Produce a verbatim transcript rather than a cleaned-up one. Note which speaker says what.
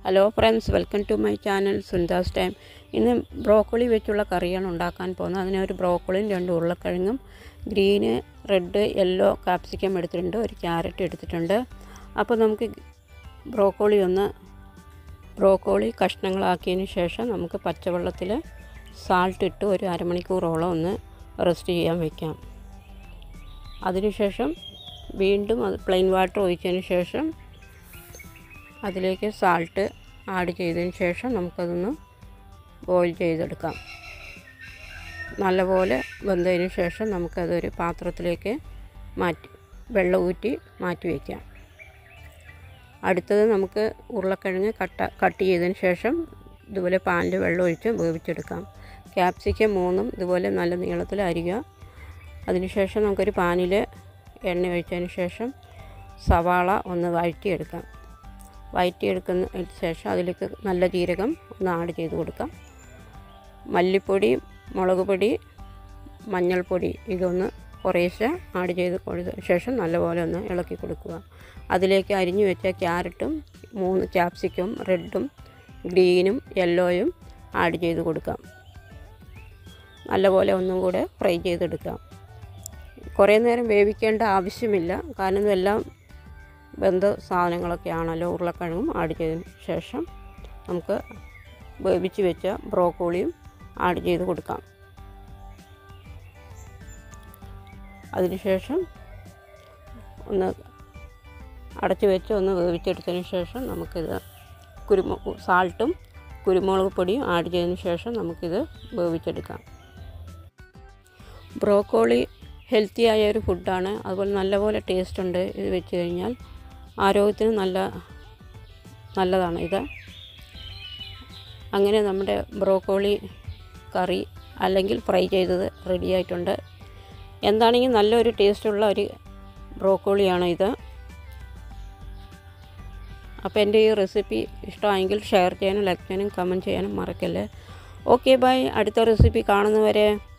Speaker 1: Hello friends, welcome to my channel Sunita's time. ഇന്ന് broccoli വെച്ചുള്ള കറിയാണ് ഉണ്ടാക്കാൻ പോകുന്നത്. അതിനൊരു ബ്രോക്കോളിയും രണ്ട് ഉരുളക്കിഴങ്ങും ഗ്രീന്, റെഡ്, യെല്ലോ കാപ്സിക്കം എടുത്തിട്ടുണ്ട്, ഒരു ക്യാരറ്റ് എടുത്തിട്ടുണ്ട്. അപ്പോൾ നമുക്ക് ബ്രോക്കോളി ഒന്ന് ബ്രോക്കോളി കഷ്ണങ്ങളാക്കിയതിന് ശേഷം നമുക്ക് പച്ചവെള്ളത്തിൽ സാൾട്ട് ഇട്ട് ഒരു അരമണിക്കൂറോളം ഒന്ന് റെസ്റ്റ് ചെയ്യാൻ വയ്ക്കാം. അതിനുശേഷം വീണ്ടും അത് പ്ലെയിൻ വാട്ടർ ഒഴിച്ചതിന് ശേഷം അതിലേക്ക് സാൾട്ട് ആഡ് ചെയ്തതിന് ശേഷം നമുക്കതൊന്ന് ബോയിൽ ചെയ്തെടുക്കാം. നല്ലപോലെ വെന്തതിന് ശേഷം നമുക്കതൊരു പാത്രത്തിലേക്ക് മാറ്റി വെള്ളം ഊറ്റി മാറ്റി വയ്ക്കാം. അടുത്തത് നമുക്ക് ഉരുളക്കിഴങ്ങ് കട്ട കട്ട് ചെയ്തതിന് ശേഷം ഇതുപോലെ പാനിൽ വെള്ളം ഒഴിച്ച് വേവിച്ചെടുക്കാം. ക്യാപ്സിക്കം മൂന്നും ഇതുപോലെ നല്ല നീളത്തിൽ അരിയുക. അതിനുശേഷം നമുക്കൊരു പാനിൽ എണ്ണ ഒഴിച്ചതിന് ശേഷം സവാള ഒന്ന് വഴറ്റിയെടുക്കാം. വഴറ്റിയെടുക്കുന്നതിന് ശേഷം അതിലേക്ക് നല്ല ജീരകം ഒന്ന് ആഡ് ചെയ്ത് കൊടുക്കാം. മല്ലിപ്പൊടി, മുളക് പൊടി, മഞ്ഞൾപ്പൊടി ഇതൊന്ന് കുറേശ്ശെ ആഡ് ചെയ്ത് കൊടുത്ത ശേഷം നല്ലപോലെ ഒന്ന് ഇളക്കി കൊടുക്കുക. അതിലേക്ക് അരിഞ്ഞു വെച്ച ക്യാരറ്റും മൂന്ന് ക്യാപ്സിക്കും റെഡും ഗ്രീനും യെല്ലോയും ആഡ് ചെയ്ത് കൊടുക്കാം. നല്ലപോലെ ഒന്നും കൂടെ ഫ്രൈ ചെയ്തെടുക്കാം. കുറേ നേരം വേവിക്കേണ്ട ആവശ്യമില്ല, കാരണം ഇതെല്ലാം വെന്ത സാധനങ്ങളൊക്കെ ആണല്ലോ. ഉരുളക്കിഴങ്ങും ആഡ് ചെയ്തതിന് ശേഷം നമുക്ക് വേവിച്ച് വെച്ച ബ്രോക്കോളിയും ആഡ് ചെയ്ത് കൊടുക്കാം. അതിനുശേഷം ഒന്ന് അടച്ച് വെച്ച് ഒന്ന് വേവിച്ചെടുത്തതിന് ശേഷം നമുക്കിത് കുരുമു സാൾട്ടും കുരുമുളക് പൊടിയും ആഡ് ചെയ്തതിന് ശേഷം നമുക്കിത് വേവിച്ചെടുക്കാം. ബ്രോക്കോളി ഹെൽത്തിയായ ഒരു ഫുഡാണ്. അതുപോലെ നല്ലപോലെ ടേസ്റ്റ് ഉണ്ട്. ഇത് വെച്ച് കഴിഞ്ഞാൽ ആരോഗ്യത്തിന് നല്ല നല്ലതാണ് ഇത്. അങ്ങനെ നമ്മുടെ ബ്രോക്കോളി കറി അല്ലെങ്കിൽ ഫ്രൈ ചെയ്തത് റെഡി ആയിട്ടുണ്ട്. എന്താണെങ്കിലും നല്ലൊരു ടേസ്റ്റുള്ള ഒരു ബ്രോക്കോളിയാണ് ഇത്. അപ്പോൾ എൻ്റെ ഈ റെസിപ്പി ഇഷ്ടമായെങ്കിൽ ഷെയർ ചെയ്യാനും ലൈക്ക് ചെയ്യാനും കമൻറ്റ് ചെയ്യാനും മറക്കല്ലേ. Okay bye. അടുത്ത റെസിപ്പി കാണുന്നവരെ